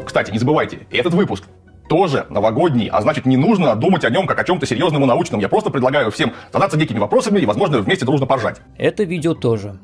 Кстати, не забывайте, этот выпуск тоже новогодний, а значит, не нужно думать о нем как о чем-то серьезном и научном. Я просто предлагаю всем задаться некими вопросами и, возможно, вместе дружно поржать. Это видео тоже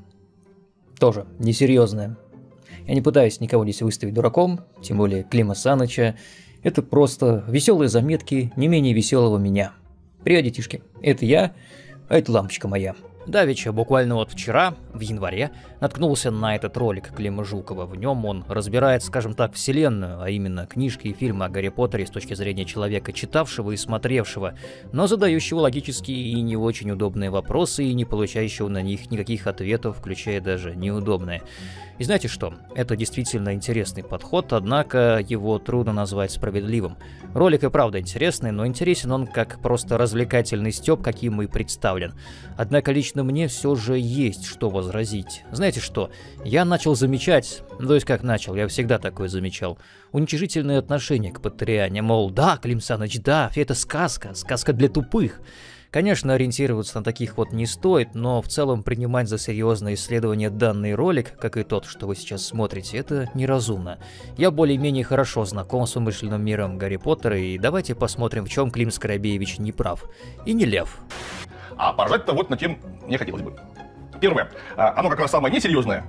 несерьезное. Я не пытаюсь никого здесь выставить дураком, тем более Клима Саныча. Это просто веселые заметки не менее веселого меня. Привет, детишки. Это я, а это лампочка моя. Давеча, буквально вот вчера, в январе, наткнулся на этот ролик Клима Жукова. В нем он разбирает, скажем так, вселенную, а именно книжки и фильмы о Гарри Поттере с точки зрения человека, читавшего и смотревшего, но задающего логические и не очень удобные вопросы и не получающего на них никаких ответов, включая даже неудобные. И знаете что? Это действительно интересный подход, однако его трудно назвать справедливым. Ролик и правда интересный, но интересен он как просто развлекательный стёб, каким и представлен. Однако лично мне все же есть что возразить. Знаете что? Я начал замечать, то есть как начал, я всегда такое замечал, уничижительное отношение к Поттериане, мол, да, Клим Саныч, да, это сказка, сказка для тупых. Конечно, ориентироваться на таких вот не стоит, но в целом принимать за серьезное исследование данный ролик, как и тот, что вы сейчас смотрите, это неразумно. Я более-менее хорошо знаком с вымышленным миром Гарри Поттера, и давайте посмотрим, в чем Клим Скоробеевич не прав. И не лев. А поржать-то вот над чем мне хотелось бы. Первое. Оно как раз самое несерьезное.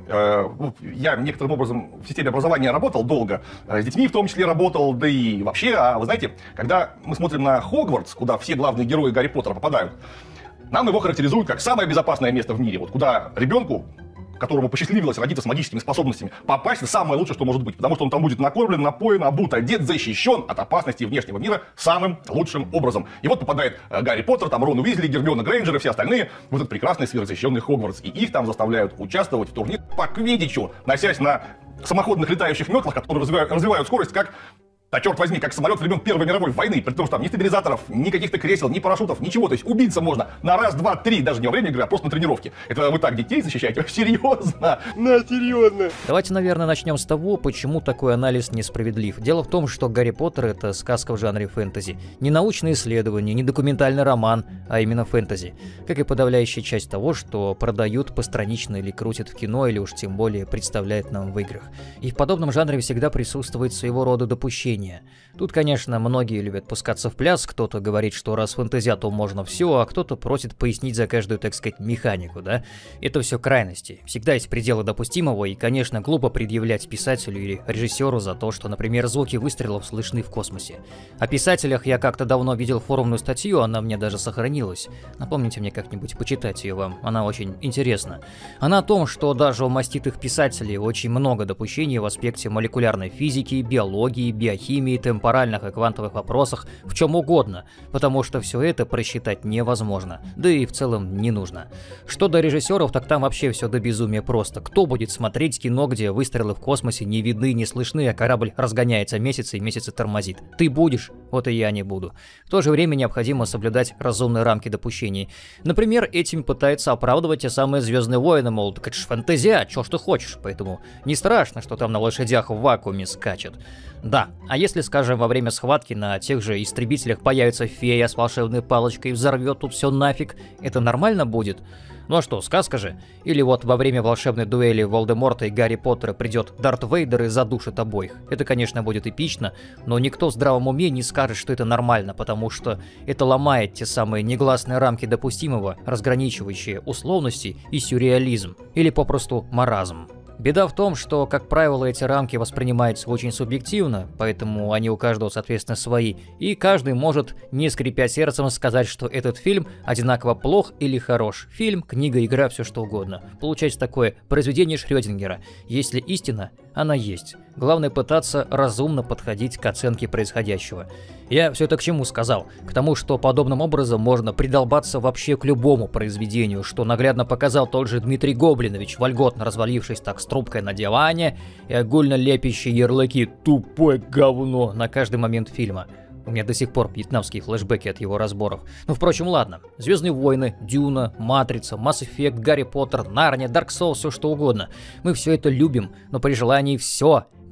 Я некоторым образом в системе образования работал долго, с детьми в том числе работал, да и вообще, вы знаете, когда мы смотрим на Хогвартс, куда все главные герои Гарри Поттера попадают, нам его характеризуют как самое безопасное место в мире, вот куда ребенку, которому посчастливилось родиться с магическими способностями, попасть — это самое лучшее, что может быть, потому что он там будет накормлен, напоен, обут, одет, защищен от опасностей внешнего мира самым лучшим образом. И вот попадает Гарри Поттер, там Рон Уизли, Гермиона Грейнджер и все остальные в этот прекрасный сверхзащищенный Хогвартс. И их там заставляют участвовать в турнире по квиддичу, носясь на самоходных летающих метлах, которые развивают скорость как... А черт возьми, как самолет времен Первой мировой войны, при том, что там ни стабилизаторов, ни каких-то кресел, ни парашютов, ничего. То есть убиться можно на раз, два, три, даже не во время игры, а просто на тренировке. Это вы так детей защищаете? Серьезно? На, серьезно. Давайте, наверное, начнем с того, почему такой анализ несправедлив. Дело в том, что Гарри Поттер — это сказка в жанре фэнтези. Не научное исследование, не документальный роман, а именно фэнтези. Как и подавляющая часть того, что продают постранично или крутят в кино, или уж тем более представляют нам в играх. И в подобном жанре всегда присутствует своего рода допущение. Тут, конечно, многие любят пускаться в пляс, кто-то говорит, что раз фэнтезия, то можно все, а кто-то просит пояснить за каждую, так сказать, механику, да? Это все крайности. Всегда есть пределы допустимого, и, конечно, глупо предъявлять писателю или режиссеру за то, что, например, звуки выстрелов слышны в космосе. О писателях я как-то давно видел форумную статью, она мне даже сохранилась. Напомните мне как-нибудь почитать ее вам, она очень интересна. Она о том, что даже у маститых писателей очень много допущений в аспекте молекулярной физики, биологии, биохимии, темпоральных и квантовых вопросах, в чем угодно, потому что все это просчитать невозможно, да и в целом не нужно. Что до режиссеров, так там вообще все до безумия просто. Кто будет смотреть кино, где выстрелы в космосе не видны, не слышны, а корабль разгоняется месяцы и месяцы тормозит? Ты будешь, вот и я не буду. В то же время необходимо соблюдать разумные рамки допущений. Например, этим пытаются оправдывать те самые «Звездные войны», мол, так это ж фантазия, чё ж ты хочешь, поэтому не страшно, что там на лошадях в вакууме скачет. Да, а если, скажем, во время схватки на тех же истребителях появится фея с волшебной палочкой и взорвет тут все нафиг, это нормально будет? Ну а что, сказка же? Или вот во время волшебной дуэли Волдеморта и Гарри Поттера придет Дарт Вейдер и задушит обоих. Это, конечно, будет эпично, но никто в здравом уме не скажет, что это нормально, потому что это ломает те самые негласные рамки допустимого, разграничивающие условности и сюрреализм, или попросту маразм. Беда в том, что, как правило, эти рамки воспринимаются очень субъективно, поэтому они у каждого, соответственно, свои, и каждый может, не скрипя сердцем, сказать, что этот фильм одинаково плох или хорош. Фильм, книга, игра, все что угодно. Получается такое произведение Шрёдингера. Если истина, она есть. Главное пытаться разумно подходить к оценке происходящего. Я все это к чему сказал? К тому, что подобным образом можно придолбаться вообще к любому произведению, что наглядно показал тот же Дмитрий Гоблинович, вольготно развалившись так с трубкой на диване и огульно лепящие ярлыки «тупое говно» на каждый момент фильма. У меня до сих пор вьетнамские флешбеки от его разборов. Ну, впрочем, ладно. «Звездные войны», «Дюна», «Матрица», «Масс Эффект», «Гарри Поттер», «Нарния», «Дарк Соулс», все что угодно. Мы все это любим, но при желании все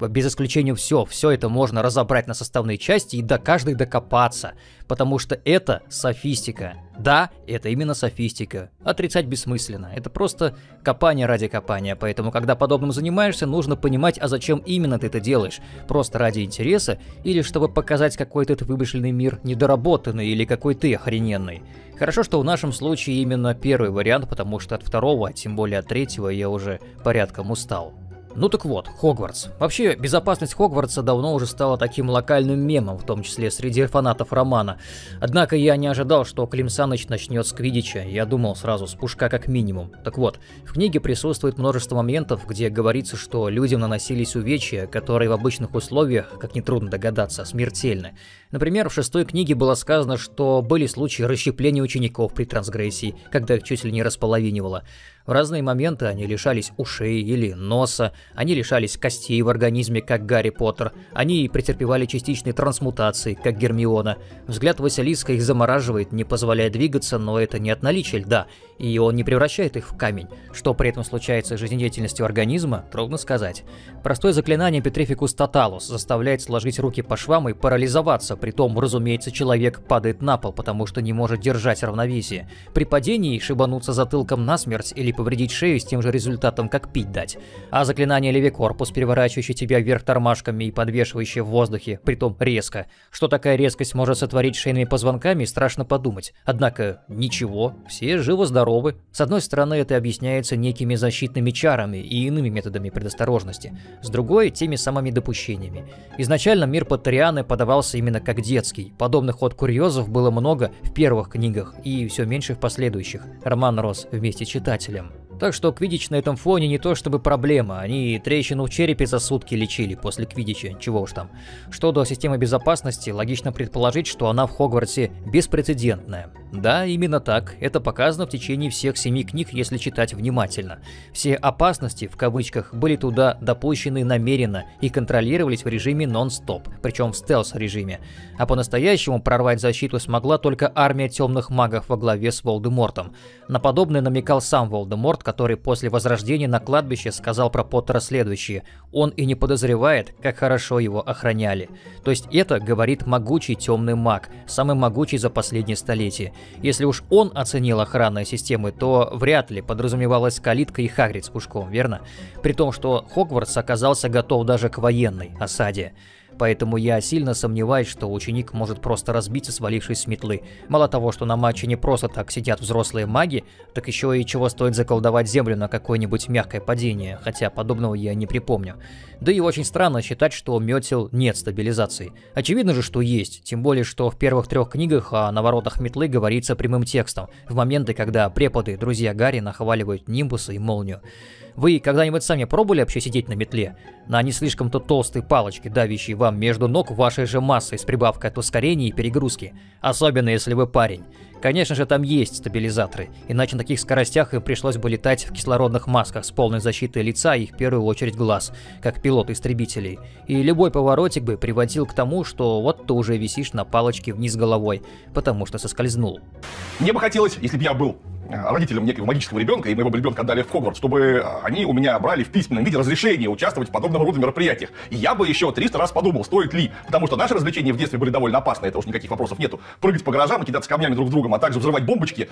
Типа, без исключения все это можно разобрать на составные части и до каждой докопаться, потому что это софистика. Да, это именно софистика. Отрицать бессмысленно. Это просто копание ради копания, поэтому, когда подобным занимаешься, нужно понимать, а зачем именно ты это делаешь. Просто ради интереса или чтобы показать, какой ты вымышленный мир недоработанный или какой ты охрененный. Хорошо, что в нашем случае именно первый вариант, потому что от второго, а тем более от третьего, я уже порядком устал. Ну так вот, Хогвартс. Вообще, безопасность Хогвартса давно уже стала таким локальным мемом, в том числе среди фанатов романа. Однако я не ожидал, что Клим Саныч начнет с Квиддича, я думал сразу с Пушка как минимум. Так вот, в книге присутствует множество моментов, где говорится, что людям наносились увечья, которые в обычных условиях, как нетрудно догадаться, смертельны. Например, в 6-й книге было сказано, что были случаи расщепления учеников при трансгрессии, когда их чуть ли не располовинивало. В разные моменты они лишались ушей или носа, они лишались костей в организме, как Гарри Поттер, они претерпевали частичные трансмутации, как Гермиона. Взгляд Василиска их замораживает, не позволяя двигаться, но это не от наличия льда, и он не превращает их в камень. Что при этом случается с жизнедеятельностью организма, трудно сказать. Простое заклинание Petrificus Totalus заставляет сложить руки по швам и парализоваться, притом, разумеется, человек падает на пол, потому что не может держать равновесие. При падении шибануться затылком насмерть или повредить шею с тем же результатом, как пить дать. А заклинание Левикорпус, переворачивающее тебя вверх тормашками и подвешивающее в воздухе, притом резко. Что такая резкость может сотворить шейными позвонками, страшно подумать. Однако ничего, все живы-здоровы. С одной стороны, это объясняется некими защитными чарами и иными методами предосторожности. С другой, теми самыми допущениями. Изначально мир Поттерианы подавался именно как детский. Подобных курьезов было много в первых книгах и все меньше в последующих. Роман рос вместе с читателем. Так что Квиддич на этом фоне не то чтобы проблема, они трещину в черепе за сутки лечили после Квиддича, чего уж там. Что до системы безопасности, логично предположить, что она в Хогвартсе беспрецедентная. Да, именно так, это показано в течение всех 7 книг, если читать внимательно. Все «опасности», в кавычках, были туда допущены намеренно и контролировались в режиме нон-стоп, причем в стелс-режиме. А по-настоящему прорвать защиту смогла только армия темных магов во главе с Волдемортом. На подобное намекал сам Волдеморт, который после возрождения на кладбище сказал про Поттера следующее: он и не подозревает, как хорошо его охраняли. То есть это говорит могучий темный маг, самый могучий за последнее столетие. Если уж он оценил охранные системы, то вряд ли подразумевалась калитка и Хагрид с Пушком, верно? При том, что Хогвартс оказался готов даже к военной осаде. Поэтому я сильно сомневаюсь, что ученик может просто разбиться, свалившись с метлы. Мало того, что на матче не просто так сидят взрослые маги, так еще и чего стоит заколдовать землю на какое-нибудь мягкое падение, хотя подобного я не припомню. Да и очень странно считать, что у метел нет стабилизации. Очевидно же, что есть, тем более, что в первых 3 книгах о наворотах метлы говорится прямым текстом, в моменты, когда преподы, друзья Гарри, нахваливают Нимбуса и Молнию. Вы когда-нибудь сами пробовали вообще сидеть на метле? На не слишком-то толстой палочке, давящей вам между ног вашей же массой с прибавкой от ускорения и перегрузки. Особенно если вы парень. Конечно же, там есть стабилизаторы, иначе на таких скоростях им пришлось бы летать в кислородных масках с полной защитой лица и в первую очередь глаз, как пилот истребителей. И любой поворотик бы приводил к тому, что вот ты уже висишь на палочке вниз головой, потому что соскользнул. Мне бы хотелось, если бы я был родителям некого магического ребенка, и моего бы ребенка отдали в Хогвартс, чтобы они у меня брали в письменном виде разрешение участвовать в подобного рода мероприятиях. И я бы еще 300 раз подумал, стоит ли. Потому что наши развлечения в детстве были довольно опасны, это уж никаких вопросов нету. Прыгать по гаражам и кидаться камнями друг с другом, а также взрывать бомбочки,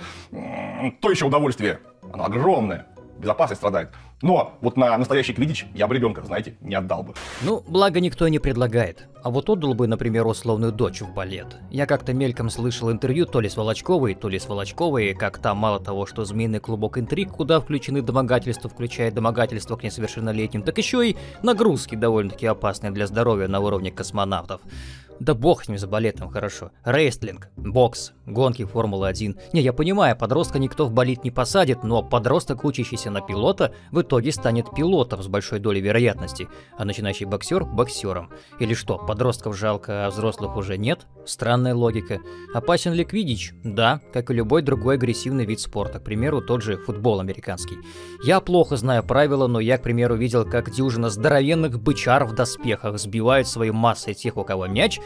то еще удовольствие. Оно огромное. Безопасность страдает. Но вот на настоящий Квиддич я бы ребенка, знаете, не отдал бы. Ну, благо никто не предлагает. А вот отдал бы, например, условную дочь в балет. Я как-то мельком слышал интервью то ли с Волочковой, как там мало того, что змеиный клубок интриг, куда включены домогательства, включая домогательства к несовершеннолетним, так еще и нагрузки довольно-таки опасные для здоровья на уровне космонавтов. Да бог с ним за балетом, хорошо. Рестлинг, бокс, гонки Формулы-1. Не, я понимаю, подростка никто в болид не посадит, но подросток, учащийся на пилота, в итоге станет пилотом с большой долей вероятности, а начинающий боксер – боксером. Или что, подростков жалко, а взрослых уже нет? Странная логика. Опасен ли Квиддич? Да, как и любой другой агрессивный вид спорта, к примеру, тот же футбол американский. Я плохо знаю правила, но я, к примеру, видел, как дюжина здоровенных бычар в доспехах сбивают своей массой тех, у кого мяч,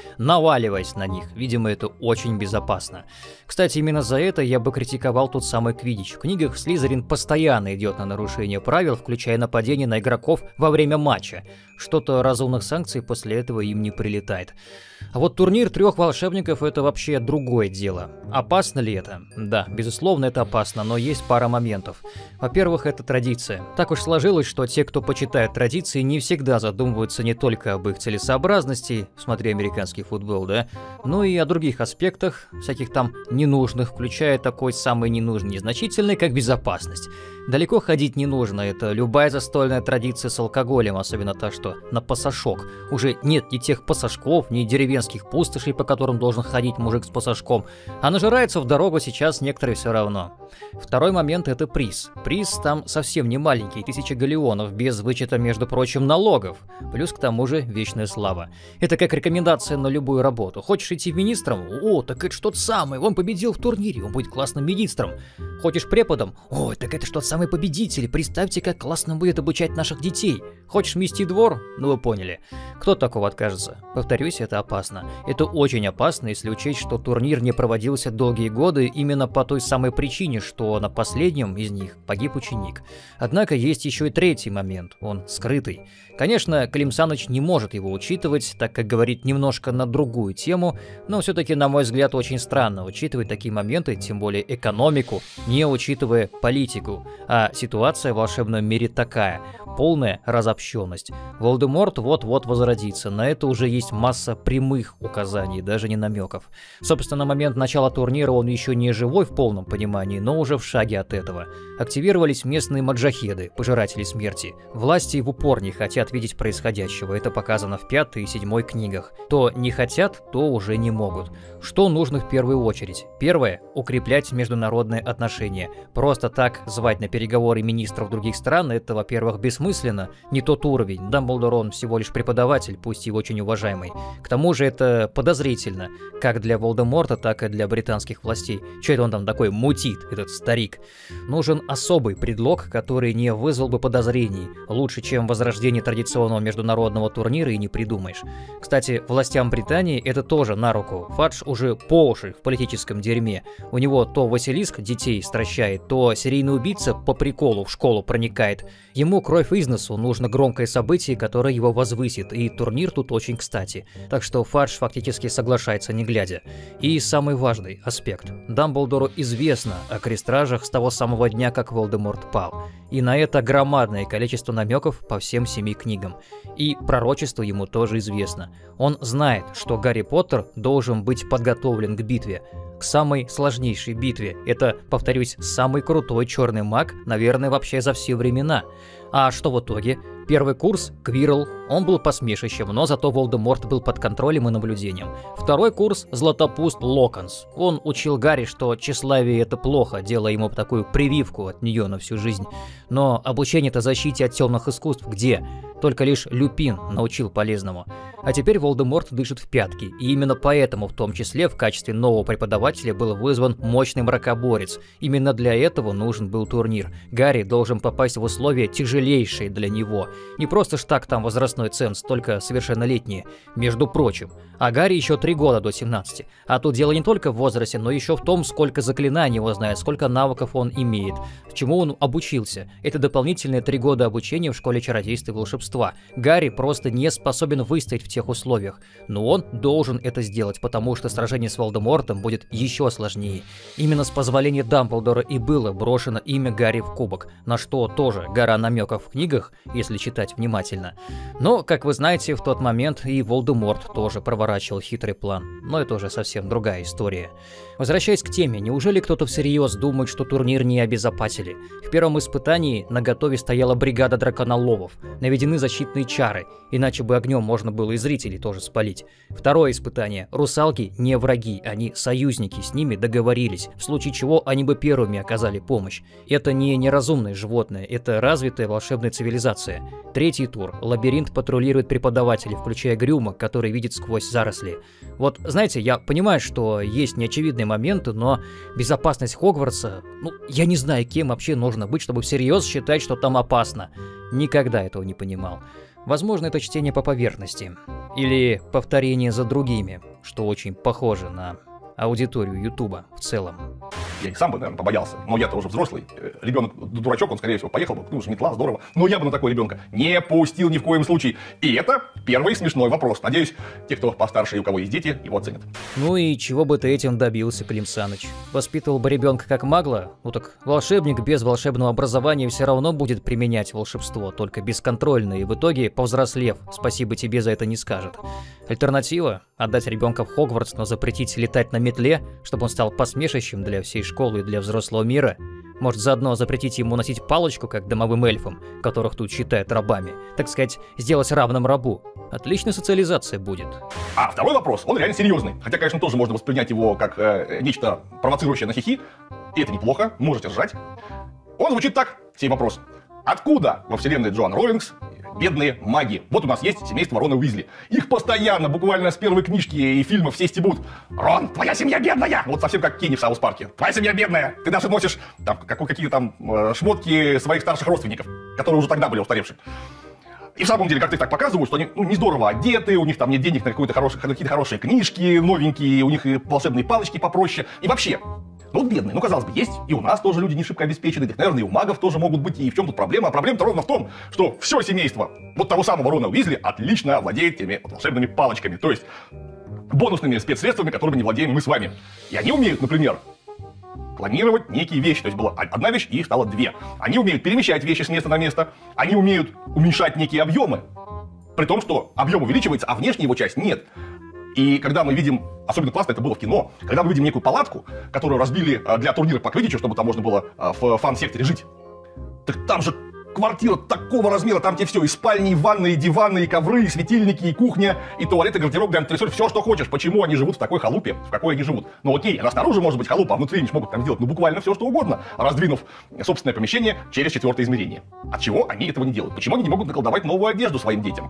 наваливаясь на них. Видимо, это очень безопасно. Кстати, именно за это я бы критиковал тот самый Квиддич. В книгах Слизерин постоянно идет на нарушение правил, включая нападение на игроков во время матча. Что-то разумных санкций после этого им не прилетает. А вот турнир 3 волшебников — это вообще другое дело. Опасно ли это? Да, безусловно, это опасно, но есть пара моментов. Во-первых, это традиция. Так уж сложилось, что те, кто почитает традиции, не всегда задумываются не только об их целесообразности, смотри американский футбол, да, но и о других аспектах, всяких там ненужных, включая такой самый ненужный, незначительный, как безопасность. Далеко ходить не нужно, это любая застольная традиция с алкоголем, особенно та, что на пасашок. Уже нет ни тех пасашков, ни деревенских пустошей, по которым должен ходить мужик с пасашком, а нажирается в дорогу сейчас некоторые все равно. Второй момент — это приз. Приз там совсем не маленький, 1000 галеонов, без вычета, между прочим, налогов. Плюс к тому же вечная слава. Это как рекомендация на любую работу. Хочешь идти министром? О, так это что-то самое, он победил в турнире, он будет классным министром. Хочешь преподом? Ой, так это что-то самый победитель, представьте, как классно будет обучать наших детей. Хочешь мести двор? Ну вы поняли. Кто от такого откажется? Повторюсь, это опасно. Это очень опасно, если учесть, что турнир не проводился долгие годы именно по той самой причине, что на последнем из них погиб ученик. Однако есть еще и третий момент, он скрытый. Конечно, Клим Саныч не может его учитывать, так как говорит немножко на другую тему, но все-таки, на мой взгляд, очень странно учитывать такие моменты, тем более экономику, не учитывая политику. А ситуация в волшебном мире такая – полная разобщенность. Волдеморт вот-вот возродится, на это уже есть масса прямых указаний, даже не намеков. Собственно, на момент начала турнира он еще не живой в полном понимании, но уже в шаге от этого. Активировались местные маджахеды, пожиратели смерти. Власти в упор не хотят видеть происходящего, это показано в 5 и 7 книгах. То не хотят, то уже не могут. Что нужно в первую очередь? Первое – укреплять международные отношения. Просто так звать на переговоры министров других стран – это, во-первых, бессмысленно, не тот уровень. Дамблдор, он всего лишь преподаватель, пусть и очень уважаемый. К тому же это подозрительно, как для Волдеморта, так и для британских властей. Че это он там такой мутит, этот старик? Нужен особый предлог, который не вызвал бы подозрений. Лучше, чем возрождение традиционного международного турнира, и не придумаешь. Кстати, властям Британии это тоже на руку. Фадж уже по уши в политическом дерьме. У него то Василиск детей стращает, то серийный убийца по приколу в школу проникает. Ему кровь из носу, нужно громкое событие, которое его возвысит, и турнир тут очень кстати. Так что Фадж фактически соглашается не глядя. И самый важный аспект. Дамблдору известно о крестражах с того самого дня, как Волдеморт пал. И на это громадное количество намеков по всем 7 книгам. И пророчество ему тоже известно. Он знает, что Гарри Поттер должен быть подготовлен к битве. К самой сложнейшей битве. Это, повторюсь, самый крутой черный маг, наверное, вообще за все времена. А что в итоге? Первый курс – Квирл, он был посмешищем, но зато Волдеморт был под контролем и наблюдением. Второй курс – Златопуст Локонс. Он учил Гарри, что тщеславие – это плохо, делая ему такую прививку от нее на всю жизнь. Но обучение-то защите от темных искусств где? Только лишь Люпин научил полезному. А теперь Волдеморт дышит в пятки, и именно поэтому в том числе в качестве нового преподавателя был вызван мощный мракоборец. Именно для этого нужен был турнир. Гарри должен попасть в условия тяжелейшие для него. Не просто ж так там возрастной ценз, только совершеннолетние, между прочим. А Гарри еще 3 года до 17. А тут дело не только в возрасте, но еще в том, сколько заклинаний он знает, сколько навыков он имеет, чему он обучился. Это дополнительные 3 года обучения в школе чародейства и волшебства. Гарри просто не способен выстоять в тех условиях. Но он должен это сделать, потому что сражение с Волдемортом будет еще сложнее. Именно с позволения Дамблдора и было брошено имя Гарри в кубок, на что тоже гора намеков в книгах, если читать внимательно. Но, как вы знаете, в тот момент и Волдеморт тоже проворачивал хитрый план. Но это уже совсем другая история. Возвращаясь к теме, неужели кто-то всерьез думает, что турнир не обезопасили? В первом испытании наготове стояла бригада драконоловов. Наведены защитные чары, иначе бы огнем можно было и зрителей тоже спалить. Второе испытание. Русалки не враги, они союзники, с ними договорились, в случае чего они бы первыми оказали помощь. Это не неразумное животное, это развитая волшебная цивилизация. Третий тур. Лабиринт патрулирует преподаватели, включая Грюма, который видит сквозь заросли. Вот, знаете, я понимаю, что есть неочевидные моменты, но безопасность Хогвартса, я не знаю, кем вообще нужно быть, чтобы всерьез считать, что там опасно. Никогда этого не понимал. Возможно, это чтение по поверхности. Или повторение за другими, что очень похоже на аудиторию Ютуба в целом. Я и сам бы, наверное, побоялся, но я-то уже взрослый. Ребенок дурачок, он, скорее всего, поехал бы, ну, же метла, здорово. Но я бы на такого ребенка не пустил ни в коем случае. И это первый смешной вопрос. Надеюсь, те, кто постарше и у кого есть дети, его оценят. Ну и чего бы ты этим добился, Клим Саныч? Воспитывал бы ребенка как магло? Ну так волшебник без волшебного образования все равно будет применять волшебство, только бесконтрольно, и в итоге, повзрослев, спасибо тебе за это не скажет. Альтернатива – отдать ребенка в Хогвартс, но запретить летать на метле, чтобы он стал посмешищем для всей школы и для взрослого мира. Может, заодно запретить ему носить палочку, как домовым эльфам, которых тут считают рабами. Так сказать, сделать равным рабу. Отличная социализация будет. А второй вопрос, он реально серьезный. Хотя, конечно, тоже можно воспринять его как нечто провоцирующее на хихи. И это неплохо, можете ржать. Он звучит так, сей вопрос. Откуда во вселенной Джоан Роулингс бедные маги? Вот у нас есть семейство Рона Уизли. Их постоянно, буквально с первой книжки и фильмов все стебут. Рон, твоя семья бедная! Вот совсем как Кенни в Саус Парке. Твоя семья бедная! Ты даже носишь там, какие-то там шмотки своих старших родственников, которые уже тогда были устаревшие. И в самом деле, как ты так показывают, что они не здорово одеты, у них там нет денег на какие-то хорошие книжки, новенькие, у них и волшебные палочки попроще. И вообще, ну вот бедные, ну казалось бы, есть и у нас тоже люди не шибко обеспечены, так, наверное, и у магов тоже могут быть, и в чем тут проблема? А проблема-то ровно в том, что все семейство вот того самого Рона Уизли отлично владеет теми вот волшебными палочками, то есть бонусными спецсредствами, которыми не владеем мы с вами. И они умеют, например, планировать некие вещи, то есть была одна вещь, и их стало две. Они умеют перемещать вещи с места на место, они умеют уменьшать некие объемы, при том, что объем увеличивается, а внешняя его часть нет. И когда мы видим, особенно классно это было в кино, когда мы видим некую палатку, которую разбили для турнира по квиддичу, чтобы там можно было в фан-секторе жить, так там же квартира такого размера, там тебе все, и спальни, и ванны, и диваны, и ковры, и светильники, и кухня, и туалет, и гардероб, все, что хочешь. Почему они живут в такой халупе, в какой они живут? Ну окей, она снаружи может быть халупа, а внутри они могут там сделать ну буквально все, что угодно, раздвинув собственное помещение через 4-е измерение. От чего они этого не делают? Почему они не могут наколдовать новую одежду своим детям?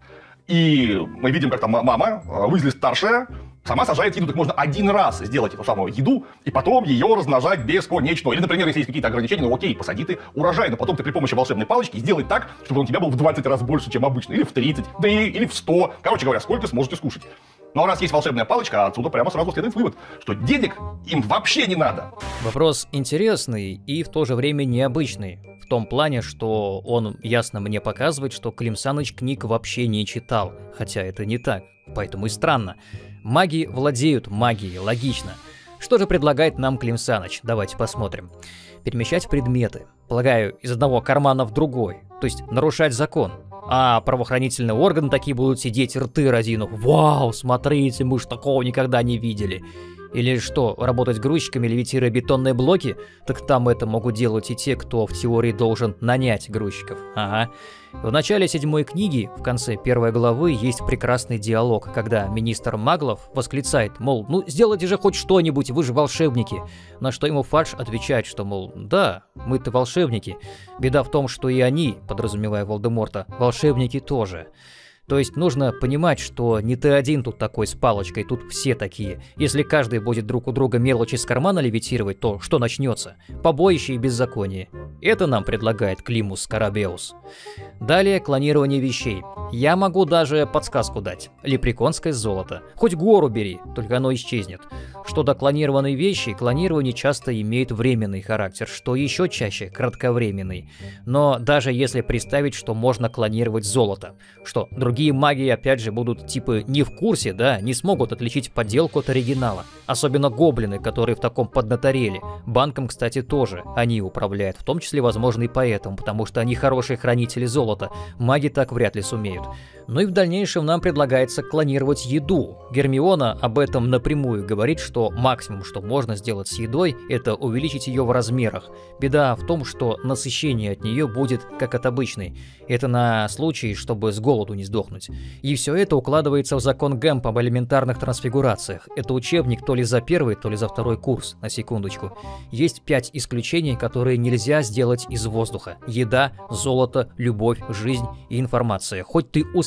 И мы видим, как там мама, Уизли старшая, сама сажает еду, так можно один раз сделать эту самую еду, и потом ее размножать бесконечно. Или, например, если есть какие-то ограничения, ну окей, посади ты урожай, но потом ты при помощи волшебной палочки сделай так, чтобы он у тебя был в 20 раз больше, чем обычно, или в 30, да или в 100. Короче говоря, сколько сможете скушать. Ну а раз есть волшебная палочка, отсюда прямо сразу следует вывод, что денег им вообще не надо. Вопрос интересный и в то же время необычный. В том плане, что он ясно мне показывает, что Клим Саныч книг вообще не читал. Хотя это не так, поэтому и странно. Маги владеют магией, логично. Что же предлагает нам Клим Саныч? Давайте посмотрим. Перемещать предметы. Полагаю, из одного кармана в другой. То есть нарушать закон. А правоохранительные органы такие будут сидеть рты разинув. Вау, смотрите, мы ж такого никогда не видели. Или что, работать грузчиками, левитируя бетонные блоки? Так там это могут делать и те, кто в теории должен нанять грузчиков. Ага. В начале 7-й книги, в конце 1-й главы, есть прекрасный диалог, когда министр Маглов восклицает, мол, ну сделайте же хоть что-нибудь, вы же волшебники. На что ему Фадж отвечает, что, мол, да, мы-то волшебники. Беда в том, что и они, подразумевая Волдеморта, волшебники тоже. То есть нужно понимать, что не ты один тут такой с палочкой, тут все такие. Если каждый будет друг у друга мелочи из кармана левитировать, то что начнется? Побоище и беззаконие. Это нам предлагает Климус Скарабеус. Далее клонирование вещей. Я могу даже подсказку дать. Лепреконское золото. Хоть гору бери, только оно исчезнет. Что до клонированной вещи, клонирование часто имеет временный характер, что еще чаще кратковременный. Но даже если представить, что можно клонировать золото, что другие маги опять же будут типа не в курсе, да, не смогут отличить подделку от оригинала. Особенно гоблины, которые в таком поднаторели. Банком, кстати, тоже они управляют, в том числе, возможно, и поэтому, потому что они хорошие хранители золота. Маги так вряд ли сумеют. Ну и в дальнейшем нам предлагается клонировать еду. Гермиона об этом напрямую говорит, что максимум, что можно сделать с едой, это увеличить ее в размерах. Беда в том, что насыщение от нее будет как от обычной. Это на случай, чтобы с голоду не сдохнуть. И все это укладывается в закон Гэмпа об элементарных трансфигурациях. Это учебник то ли за 1-й, то ли за 2-й курс, на секундочку. Есть 5 исключений, которые нельзя сделать из воздуха. Еда, золото, любовь, жизнь и информация. Хоть ты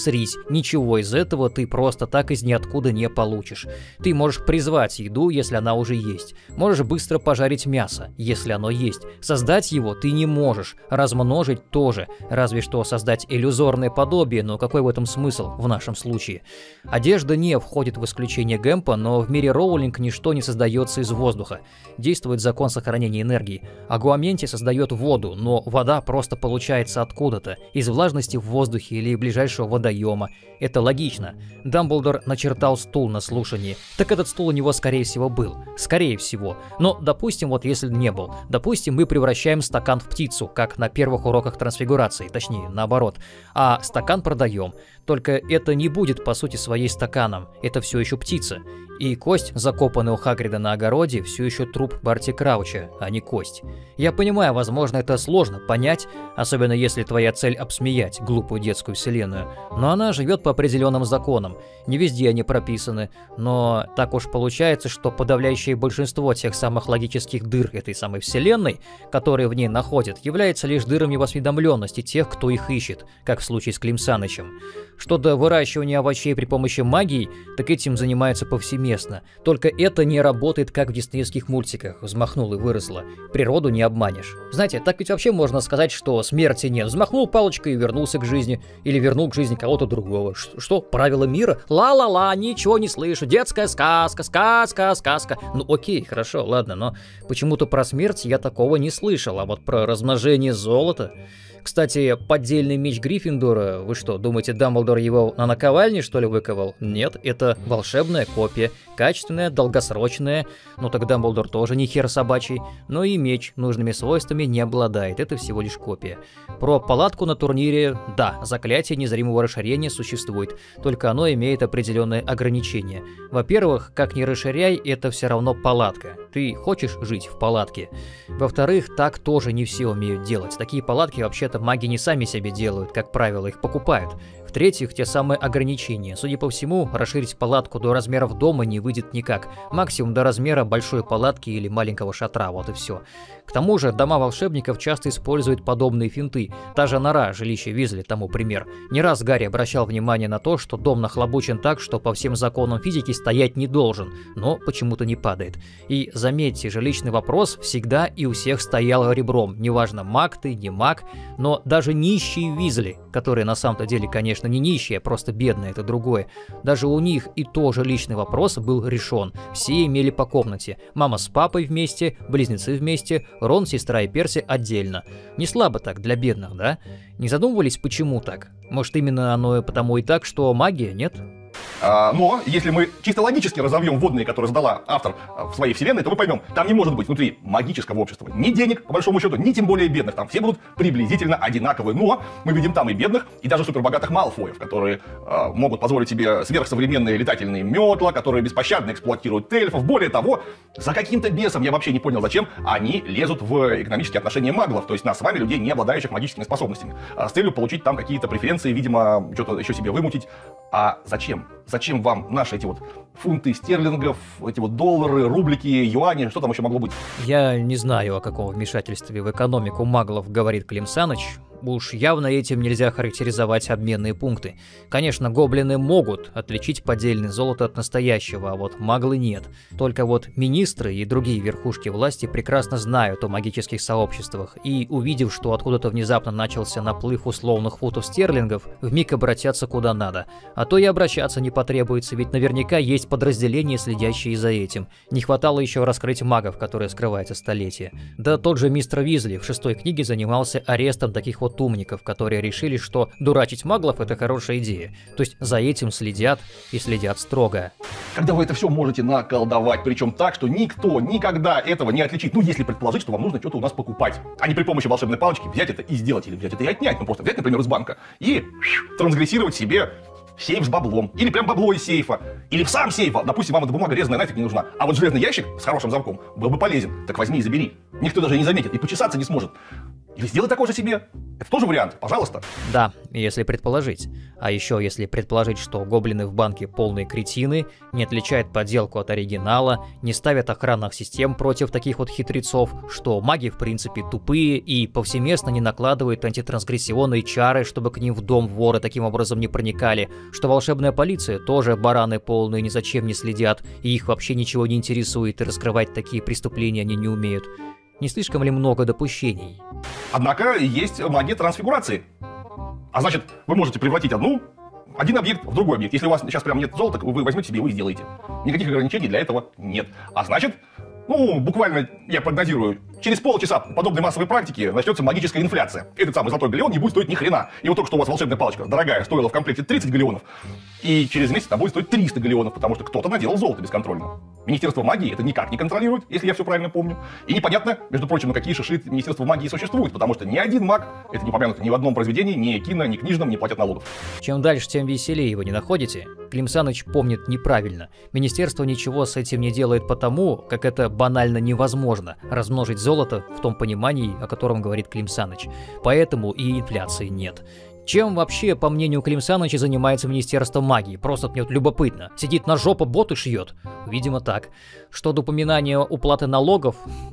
срись, ничего из этого ты просто так из ниоткуда не получишь. Ты можешь призвать еду, если она уже есть. Можешь быстро пожарить мясо, если оно есть. Создать его ты не можешь, размножить тоже. Разве что создать иллюзорное подобие, но какой в этом смысл в нашем случае? Одежда не входит в исключение Гэмпа, но в мире Роулинг ничто не создается из воздуха. Действует закон сохранения энергии. Агуаменти создает воду, но вода просто получается откуда-то, из влажности в воздухе или ближайшего водоема. Это логично. Дамблдор начертал стул на слушании. Так этот стул у него, скорее всего, был. Скорее всего. Но, допустим, вот если не был. Допустим, мы превращаем стакан в птицу, как на первых уроках трансфигурации, точнее, наоборот. А стакан продаем. Только это не будет, по сути своей, стаканом. Это все еще птица. И кость, закопанная у Хагрида на огороде, все еще труп Барти Крауча, а не кость. Я понимаю, возможно, это сложно понять, особенно если твоя цель обсмеять глупую детскую вселенную, но она живет по определенным законам. Не везде они прописаны, но так уж получается, что подавляющее большинство тех самых логических дыр этой самой вселенной, которые в ней находят, является лишь дырами в осведомленности тех, кто их ищет, как в случае с Клим Санычем. Что до выращивания овощей при помощи магии, так этим занимаются повсеместно. Только это не работает, как в диснеевских мультиках. Взмахнул и выросло. Природу не обманешь. Знаете, так ведь вообще можно сказать, что смерти нет. Взмахнул палочкой и вернулся к жизни. Или вернул к жизни кого-то другого. Что? Правила мира? Ла-ла-ла, ничего не слышу. Детская сказка, сказка. Ну окей, хорошо, ладно, но почему-то про смерть я такого не слышал. А вот про размножение золота... Кстати, поддельный меч Гриффиндора, вы что, думаете, Дамблдор его на наковальне, что ли, выковал? Нет, это волшебная копия, качественная, долгосрочная, ну так Дамблдор тоже не хер собачий, но и меч нужными свойствами не обладает, это всего лишь копия. Про палатку на турнире, да, заклятие незримого расширения существует, только оно имеет определенные ограничения. Во-первых, как ни расширяй, это все равно палатка, ты хочешь жить в палатке. Во-вторых, так тоже не все умеют делать, такие палатки вообще-то маги не сами себе делают, как правило, их покупают. В-третьих, те самые ограничения. Судя по всему, расширить палатку до размеров дома не выйдет никак. Максимум до размера большой палатки или маленького шатра, вот и все. К тому же, дома волшебников часто используют подобные финты. Та же нора, жилище Визли, тому пример. Не раз Гарри обращал внимание на то, что дом нахлобучен так, что по всем законам физики стоять не должен, но почему-то не падает. И заметьте, жилищный вопрос всегда и у всех стоял ребром. Неважно, маг ты, не маг, но даже нищие Визли, которые на самом-то деле, конечно, не нищие, а просто бедные, это другое. Даже у них и то жилищный вопрос был решен. Все имели по комнате. Мама с папой вместе, близнецы вместе, Рон, сестра и Перси отдельно. Не слабо так для бедных, да? Не задумывались, почему так? Может, именно оно потому и так, что магия, нет? Но если мы чисто логически разовьем вводные, которые задала автор в своей вселенной, то мы поймем, там не может быть внутри магического общества ни денег, по большому счету, ни тем более бедных. Там все будут приблизительно одинаковые. Но мы видим там и бедных, и даже супербогатых Малфоев, которые могут позволить себе сверхсовременные летательные метла, которые беспощадно эксплуатируют эльфов. Более того, за каким-то бесом, я вообще не понял, зачем, они лезут в экономические отношения маглов, то есть нас с вами, людей, не обладающих магическими способностями, с целью получить там какие-то преференции, видимо, что-то еще себе вымутить. А зачем? Зачем вам наши эти вот фунты стерлингов, эти вот доллары, рублики, юани, что там еще могло быть? Я не знаю, о каком вмешательстве в экономику маглов говорит Клим Саныч. Уж явно этим нельзя характеризовать обменные пункты. Конечно, гоблины могут отличить поддельное золото от настоящего, а вот маглы нет. Только вот министры и другие верхушки власти прекрасно знают о магических сообществах и, увидев, что откуда-то внезапно начался наплыв условных фунтов стерлингов, вмиг обратятся куда надо. А то и обращаться не потребуется, ведь наверняка есть подразделения, следящие за этим. Не хватало еще раскрыть магов, которые скрываются столетия. Да тот же мистер Визли в 6-й книге занимался арестом таких вот умников, которые решили, что дурачить маглов — это хорошая идея. То есть за этим следят и следят строго. Когда вы это все можете наколдовать, причем так, что никто никогда этого не отличит. Ну, если предположить, что вам нужно что-то у нас покупать, а не при помощи волшебной палочки взять это и сделать, или взять это и отнять. Ну, просто взять, например, из банка и трансгрессировать себе сейф с баблом, или прям бабло из сейфа, или в сам сейф. Допустим, вам эта бумага резаная нафиг не нужна, а вот железный ящик с хорошим замком был бы полезен. Так возьми и забери. Никто даже не заметит и почесаться не сможет. Или сделай такое же себе. Это тоже вариант, пожалуйста. Да, если предположить. А еще если предположить, что гоблины в банке полные кретины, не отличают подделку от оригинала, не ставят охранных систем против таких вот хитрецов, что маги в принципе тупые и повсеместно не накладывают антитрансгрессионные чары, чтобы к ним в дом воры таким образом не проникали, что волшебная полиция тоже бараны полные, ни зачем не следят, и их вообще ничего не интересует, и раскрывать такие преступления они не умеют. Не слишком ли много допущений? Однако есть магия трансфигурации. А значит, вы можете превратить один объект в другой объект. Если у вас сейчас прям нет золота, вы возьмете себе и вы сделаете. Никаких ограничений для этого нет. А значит, буквально, я прогнозирую, через полчаса подобной массовой практики начнется магическая инфляция. Этот самый золотой галеон не будет стоить ни хрена. И вот только что у вас волшебная палочка дорогая стоила в комплекте 30 галеонов, и через месяц она будет стоить 300 галеонов, потому что кто-то наделал золото бесконтрольно. Министерство магии это никак не контролирует, если я все правильно помню. И непонятно, между прочим, на какие шиши Министерство магии существует, потому что ни один маг, это не упомянуто ни в одном произведении, ни кино, ни книжном, не платят налогов. Чем дальше, тем веселее, вы не находите? Клим Саныч помнит неправильно. Министерство ничего с этим не делает потому, как это банально невозможно размножить золото в том понимании, о котором говорит Клим Саныч. Поэтому и инфляции нет. Чем вообще, по мнению Клим Саныча, занимается Министерство магии? Просто мне любопытно. Сидит на жопу боты шьет? Видимо так. Что до упоминания уплаты налогов...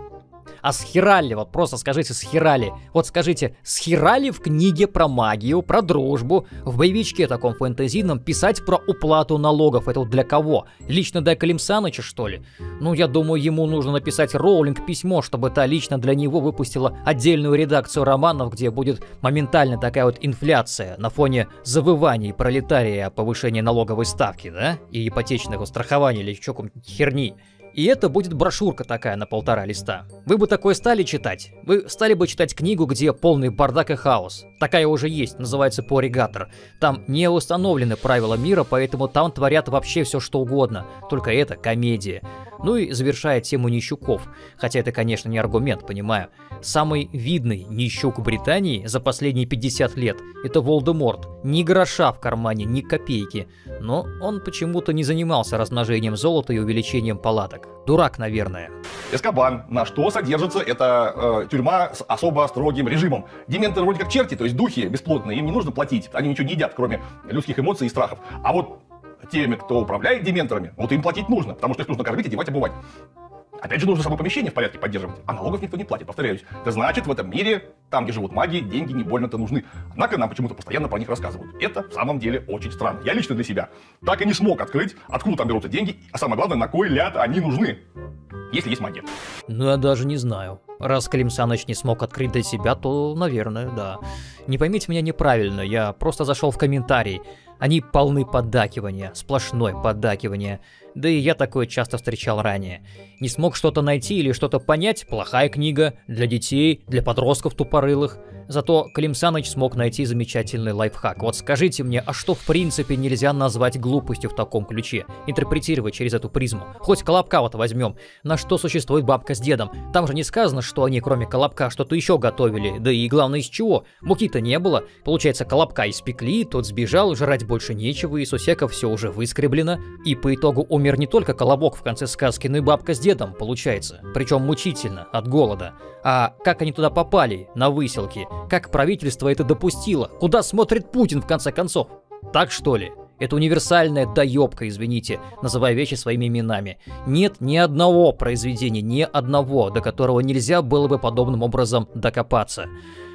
А схерали, вот просто скажите, схерали. Вот скажите, схерали в книге про магию, про дружбу, в боевичке таком фэнтезийном писать про уплату налогов? Это вот для кого? Лично для Клим Саныча, что ли? Я думаю, ему нужно написать Роулинг письмо, чтобы та лично для него выпустила отдельную редакцию романов, где будет моментально такая вот инфляция на фоне завываний пролетария о повышении налоговой ставки, да? И ипотечного страхования или еще какой-нибудь херни. И это будет брошюрка такая на 1,5 листа. Вы бы такое стали читать? Вы стали бы читать книгу, где полный бардак и хаос? Такая уже есть, называется Поригатор. Там не установлены правила мира, поэтому там творят вообще все что угодно. Только это комедия. И завершая тему нищуков. Хотя это, конечно, не аргумент, понимаю. Самый видный нищук Британии за последние 50 лет – это Волдеморт. Ни гроша в кармане, ни копейки. Но он почему-то не занимался размножением золота и увеличением палаток. Дурак, наверное. Эскобан. На что содержится эта тюрьма с особо строгим режимом. Дементы вроде как черти, то есть духи бесплотные, им не нужно платить. Они ничего не едят, кроме людских эмоций и страхов. А вот теми, кто управляет дементорами, вот им платить нужно, потому что их нужно кормить, одевать, обувать. Опять же, нужно само помещение в порядке поддерживать, а налогов никто не платит, повторяюсь. Это значит, в этом мире, там, где живут маги, деньги не больно-то нужны. Однако нам почему-то постоянно про них рассказывают. Это в самом деле очень странно. Я лично для себя так и не смог открыть, откуда там берутся деньги, а самое главное, на кой ляд они нужны, если есть магия. Я даже не знаю. Раз Клим Саныч не смог открыть для себя, то, наверное, да. Не поймите меня неправильно, я просто зашел в комментарии. Они полны поддакивания, сплошное поддакивание. Да и я такое часто встречал ранее. Не смог что-то найти или что-то понять – плохая книга, для детей, для подростков тупорылых. Зато Клим Саныч смог найти замечательный лайфхак. Вот скажите мне, а что в принципе нельзя назвать глупостью в таком ключе? Интерпретировать через эту призму. Хоть Колобка вот возьмем. На что существует бабка с дедом? Там же не сказано, что они кроме Колобка что-то еще готовили. Да и главное из чего? Муки-то не было. Получается, Колобка испекли, тот сбежал, жрать больше нечего, и Сусека все уже выскреблено. И по итогу умер не только Колобок в конце сказки, но и бабка с дедом, получается. Причем мучительно, от голода. А как они туда попали, на выселки? Как правительство это допустило? Куда смотрит Путин, в конце концов? Так что ли? Это универсальная доебка, извините, называя вещи своими именами. Нет ни одного произведения, ни одного, до которого нельзя было бы подобным образом докопаться.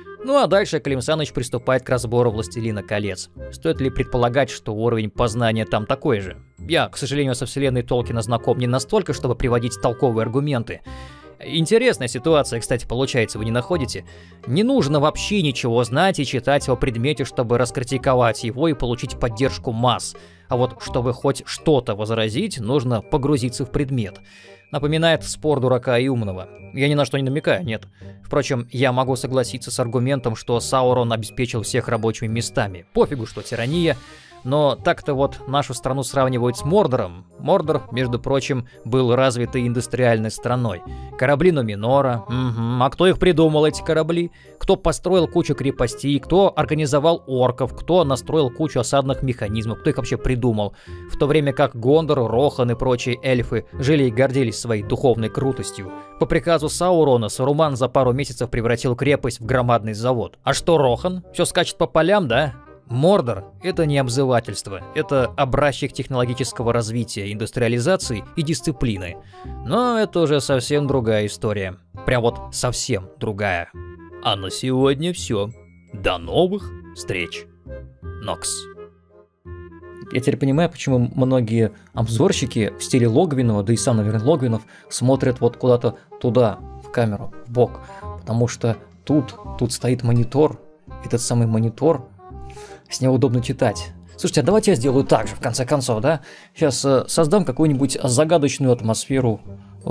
А дальше Клим Саныч приступает к разбору «Властелина колец». Стоит ли предполагать, что уровень познания там такой же? Я, к сожалению, со вселенной Толкина знаком не настолько, чтобы приводить толковые аргументы. Интересная ситуация, кстати, получается, вы не находите? Не нужно вообще ничего знать и читать о предмете, чтобы раскритиковать его и получить поддержку масс. А вот чтобы хоть что-то возразить, нужно погрузиться в предмет. Напоминает спор дурака и умного. Я ни на что не намекаю, нет. Впрочем, я могу согласиться с аргументом, что Саурон обеспечил всех рабочими местами. Пофигу, что тирания. Но так-то вот нашу страну сравнивают с Мордором. Мордор, между прочим, был развитой индустриальной страной. Корабли Нуминора. А кто их придумал, эти корабли? Кто построил кучу крепостей? Кто организовал орков? Кто настроил кучу осадных механизмов? Кто их вообще придумал? В то время как Гондор, Рохан и прочие эльфы жили и гордились своей духовной крутостью. По приказу Саурона Саруман за пару месяцев превратил крепость в громадный завод. А что Рохан? Все скачет по полям, да? Мордор — это не обзывательство, это образчик технологического развития, индустриализации и дисциплины. Но это уже совсем другая история. Прям вот совсем другая. А на сегодня все. До новых встреч. Нокс. Я теперь понимаю, почему многие обзорщики в стиле Логвинова, да и сам, наверное, Логвинов, смотрят вот куда-то туда, в камеру, в бок. Потому что тут стоит монитор, этот самый монитор, с него удобно читать. Слушайте, а давайте я сделаю так же, в конце концов, да? Сейчас создам какую-нибудь загадочную атмосферу.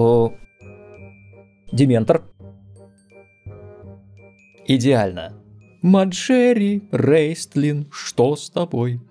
Дементор. Идеально. Маджери Рейстлин, что с тобой?